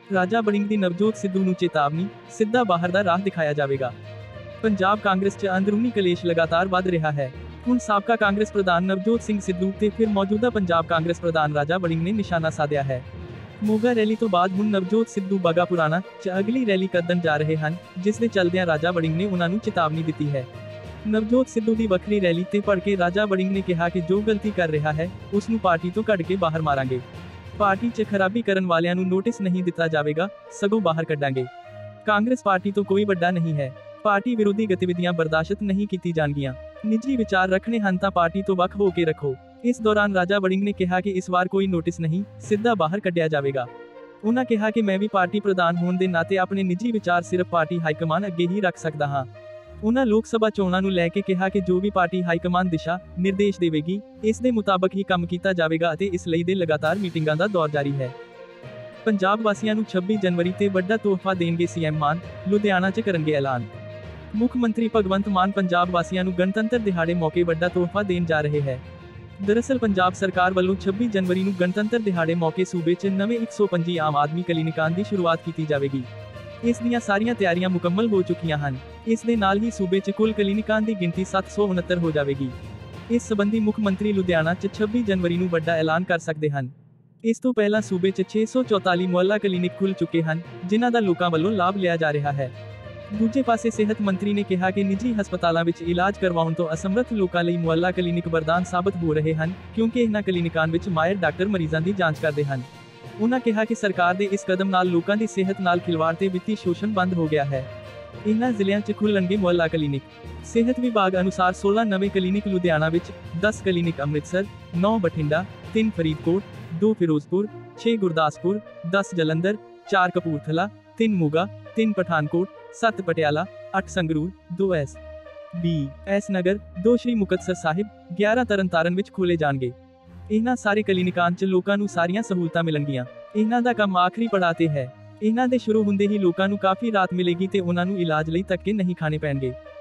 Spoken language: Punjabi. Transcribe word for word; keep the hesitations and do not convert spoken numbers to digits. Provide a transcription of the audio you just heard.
ਰਾਜਾ ਵੜਿੰਗ ਦੀ ਨਵਜੋਤ ਸਿੱਧੂ ਨੂੰ ਚੇਤਾਵਨੀ, ਸਿੱਧਾ ਬਾਹਰ ਦਾ ਰਾਹ ਦਿਖਾਇਆ ਜਾਵੇਗਾ। ਪੰਜਾਬ ਕਾਂਗਰਸ 'ਚ ਅੰਦਰੂਨੀ ਕਲੇਸ਼ ਲਗਾਤਾਰ ਵੱਧ ਰਿਹਾ ਹੈ। ਹੁਣ ਸਾਬਕਾ ਕਾਂਗਰਸ ਪ੍ਰਧਾਨ ਨਵਜੋਤ ਸਿੰਘ ਸਿੱਧੂ ਤੇ ਫਿਰ ਮੌਜੂਦਾ ਪੰਜਾਬ ਕਾਂਗਰਸ ਪ੍ਰਧਾਨ ਰਾਜਾ ਵੜਿੰਗ ਨੇ ਨਿਸ਼ਾਨਾ ਸਾਧਿਆ ਹੈ। ਮੋਗਾ ਰੈਲੀ ਤੋਂ ਬਾਅਦ ਹੁਣ ਨਵਜੋਤ ਸਿੱਧੂ ਬਾਘਾ ਪੁਰਾਣਾ 'ਚ ਅਗਲੀ ਰੈਲੀ ਕੱਢਣ ਜਾ ਰਹੇ ਹਨ, ਜਿਸ ਦੇ ਚੱਲਦਿਆਂ ਰਾਜਾ ਵੜਿੰਗ ਨੇ ਉਨ੍ਹਾਂ ਨੂੰ ਚੇਤਾਵਨੀ ਦਿੱਤੀ ਹੈ। ਨਵਜੋਤ ਸਿੱਧੂ ਦੀ ਵੱਖਰੀ ਰੈਲੀ ਤੇ ਭੜ ਕੇ ਰਾਜਾ ਵੜਿੰਗ ਨੇ ਕਿਹਾ ਕਿ ਜੋ ਗਲਤੀ ਕਰ ਰਿਹਾ ਹੈ, ਉਸ ਨੂੰ ਪਾਰਟੀ ਤੋਂ ਕੱਢ ਕੇ ਬਾਹਰ ਮਾਰਾਂਗੇ। ਪਾਰਟੀ 'ਚ ਖਰਾਬੀ ਕਰਨ ਵਾਲਿਆਂ ਨੂੰ ਨੋਟਿਸ ਨਹੀਂ ਦਿੱਤਾ ਜਾਵੇਗਾ, ਸਗੋਂ ਬਾਹਰ ਕੱਢਾਂਗੇ। ਕਾਂਗਰਸ ਪਾਰਟੀ ਤੋਂ ਕੋਈ ਵੱਡਾ ਨਹੀਂ ਹੈ। ਪਾਰਟੀ ਵਿਰੋਧੀ ਗਤੀਵਿਧੀਆਂ ਬਰਦਾਸ਼ਤ ਨਹੀਂ ਕੀਤੀ ਜਾਣਗੀਆਂ। ਨਿੱਜੀ ਵਿਚਾਰ ਰੱਖਣੇ ਹਨ ਤਾਂ ਪਾਰਟੀ ਤੋਂ ਵੱਖ ਹੋ ਕੇ ਰੱਖੋ। ਇਸ ਦੌਰਾਨ ਰਾਜਾ ਵੜਿੰਗ ਨੇ ਕਿਹਾ ਕਿ ਇਸ ਵਾਰ ਕੋਈ ਨੋਟਿਸ ਨਹੀਂ, ਸਿੱਧਾ ਬਾਹਰ ਕੱਢਿਆ ਜਾਵੇਗਾ। ਉਨ੍ਹਾਂ ਕਿਹਾ ਕਿ ਮੈਂ ਵੀ ਪਾਰਟੀ ਪ੍ਰਧਾਨ ਹੋਣ ਦੇ ਨਾਤੇ ਆਪਣੇ ਨਿੱਜੀ ਵਿਚਾਰ ਸਿਰਫ ਪਾਰਟੀ ਹਾਈਕਮਾਨ ਅੱਗੇ ਹੀ ਰੱਖ ਸਕਦਾ ਹਾਂ। ਉਨ੍ਹਾਂ ਲੋਕ ਸਭਾ ਚੋਣਾਂ ਨੂੰ ਲੈ ਕੇ ਕਿਹਾ ਕਿ ਜੋ ਵੀ ਪਾਰਟੀ ਹਾਈਕਮਾਨ ਦਿਸ਼ਾ ਨਿਰਦੇਸ਼ ਦੇਵੇਗੀ, ਇਸ ਦੇ ਮੁਤਾਬਕ ਹੀ ਕੰਮ ਕੀਤਾ ਜਾਵੇਗਾ ਅਤੇ ਇਸ ਲਈ ਦੇ ਲਗਾਤਾਰ ਮੀਟਿੰਗਾਂ ਦਾ ਦੌਰ ਜਾਰੀ ਹੈ। ਪੰਜਾਬ ਵਾਸੀਆਂ ਨੂੰ ਛੱਬੀ ਜਨਵਰੀ ਤੇ ਵੱਡਾ ਤੋਹਫਾ ਦੇਣਗੇ ਸੀਐਮ ਮਾਨ, ਲੁਧਿਆਣਾ 'ਚ ਕਰਨਗੇ ਐਲਾਨ। ਮੁੱਖ ਮੰਤਰੀ ਭਗਵੰਤ ਮਾਨ ਪੰਜਾਬ ਵਾਸੀਆਂ ਨੂੰ ਗਣਤੰਤਰ ਦਿਹਾੜੇ ਮੌਕੇ ਵੱਡਾ ਤੋਹਫਾ ਦੇਣ ਜਾ ਰਹੇ ਹੈ। ਦਰਅਸਲ ਪੰਜਾਬ ਸਰਕਾਰ ਵੱਲੋਂ ਛੱਬੀ ਜਨਵਰੀ ਨੂੰ ਗਣਤੰਤਰ ਦਿਹਾੜੇ ਮੌਕੇ ਸੂਬੇ 'ਚ ਨਵੇਂ ਇੱਕ ਸੌ ਪੰਜੀ ਆਮ ਆਦਮੀ ਕਲੀਨਿਕਾਂ ਦੀ ਸ਼ੁਰੂਆਤ ਕੀਤੀ ਜਾਵੇਗੀ। ਇਸ ਦੀਆਂ ਸਾਰੀਆਂ ਤਿਆਰੀਆਂ ਮੁਕੰਮਲ ਹੋ ਚੁੱਕੀਆਂ ਹਨ। ਇਸ ਦੇ ਨਾਲ ਹੀ ਸੂਬੇ 'ਚ ਕੁੱਲ ਕਲੀਨਿਕਾਂ ਦੀ ਗਿਣਤੀ ਸੱਤ ਸੌ ਉਨੱਤਰ ਹੋ ਜਾਵੇਗੀ। ਇਸ ਸੰਬੰਧੀ ਮੁੱਖ ਮੰਤਰੀ ਲੁਧਿਆਣਾ 'ਚ ਛੱਬੀ ਜਨਵਰੀ ਨੂੰ ਵੱਡਾ ਐਲਾਨ ਕਰ ਸਕਦੇ ਹਨ। ਇਸ ਤੋਂ ਪਹਿਲਾਂ ਸੂਬੇ 'ਚ ਛੇ ਸੌ ਚੌਤਾਲੀ ਮੁਹੱਲਾ ਕਲੀਨਿਕ ਖੁੱਲ੍ਹ ਚੁੱਕੇ ਹਨ, ਜਿਨ੍ਹਾਂ ਦਾ ਲੋਕਾਂ ਵੱਲੋਂ ਲਾਭ ਲਿਆ ਜਾ ਰਿਹਾ ਹੈ। ਦੂਜੇ ਪਾਸੇ ਸਿਹਤ ਮੰਤਰੀ ਨੇ ਕਿਹਾ ਕਿ ਨਿੱਜੀ ਹਸਪਤਾਲਾਂ ਵਿੱਚ ਇਲਾਜ ਕਰਵਾਉਣ ਤੋਂ ਅਸਮਰੱਥ ਲੋਕਾਂ ਲਈ ਮੁਹੱਲਾ ਕਲੀਨਿਕ ਵਰਦਾਨ ਸਾਬਤ ਹੋ ਰਹੇ ਹਨ, ਕਿਉਂਕਿ ਇਹਨਾਂ ਕਲੀਨਿਕਾਂ ਵਿੱਚ ਮਾਹਿਰ ਡਾਕਟਰ ਮਰੀਜ਼ਾਂ ਦੀ ਜਾਂਚ ਕਰਦੇ ਹਨ। ਉਨ੍ਹਾਂ ਕਿਹਾ ਕਿ ਸਰਕਾਰ ਦੇ ਇਸ ਕਦਮ ਨਾਲ ਲੋਕਾਂ ਦੀ ਸਿਹਤ ਨਾਲ ਖਿਲਵਾੜ ਤੇ ਵਿੱਤੀ ਸ਼ੋਸ਼ਣ ਬੰਦ ਹੋ ਗਿਆ ਹੈ। ਇਨ੍ਹਾਂ ਜ਼ਿਲ੍ਹਿਆਂ 'ਚ ਖੁੱਲ੍ਹਣਗੇ ਮੁਹੱਲਾ ਕਲੀਨਿਕ। ਸਿਹਤ ਵਿਭਾਗ ਅਨੁਸਾਰ ਸੋਲ੍ਹਾਂ ਨਵੇਂ ਕਲੀਨਿਕ ਲੁਧਿਆਣਾ ਵਿੱਚ, ਦਸ ਕਲੀਨਿਕ ਅੰਮ੍ਰਿਤਸਰ, ਨੌ ਬਠਿੰਡਾ, ਤਿੰਨ ਫਰੀਦਕੋਟ, ਦੋ ਫਿਰੋਜ਼ਪੁਰ, ਛੇ ਗੁਰਦਾਸਪੁਰ, ਦਸ ਜਲੰਧਰ, ਚਾਰ ਕਪੂਰਥਲਾ, ਤਿੰਨ ਮੋਗਾ, ਤਿੰਨ ਪਠਾਨਕੋਟ, ਸੱਤ ਪਟਿਆਲਾ, ਅੱਠ ਸੰਗਰੂਰ, ਦੋ ਐਸ ਬੀ ਐਸ ਨਗਰ, ਦੋ ਸ਼੍ਰੀ ਮੁਕਤਸਰ ਸਾਹਿਬ, ਗਿਆਰਾਂ ਤਰਨਤਾਰਨ ਵਿੱਚ ਖੋਲ੍ਹੇ ਜਾਣਗੇ। ਇਹਨਾਂ ਸਾਰੇ ਕਲੀਨਿਕਾਂ 'ਚ ਲੋਕਾਂ ਨੂੰ ਸਾਰੀਆਂ ਸਹੂਲਤਾਂ ਮਿਲਣਗੀਆਂ। ਇਹਨਾਂ ਦਾ ਕੰਮ ਆਖਰੀ ਪੜਾਅ ਤੇ ਹੈ। ਇਹਨਾਂ ਦੇ ਸ਼ੁਰੂ ਹੁੰਦੇ ਹੀ ਲੋਕਾਂ ਨੂੰ ਕਾਫੀ ਰਾਹਤ ਮਿਲੇਗੀ ਤੇ ਉਹਨਾਂ ਨੂੰ ਇਲਾਜ ਲਈ ਧੱਕੇ ਨਹੀਂ ਖਾਣੇ ਪੈਣਗੇ।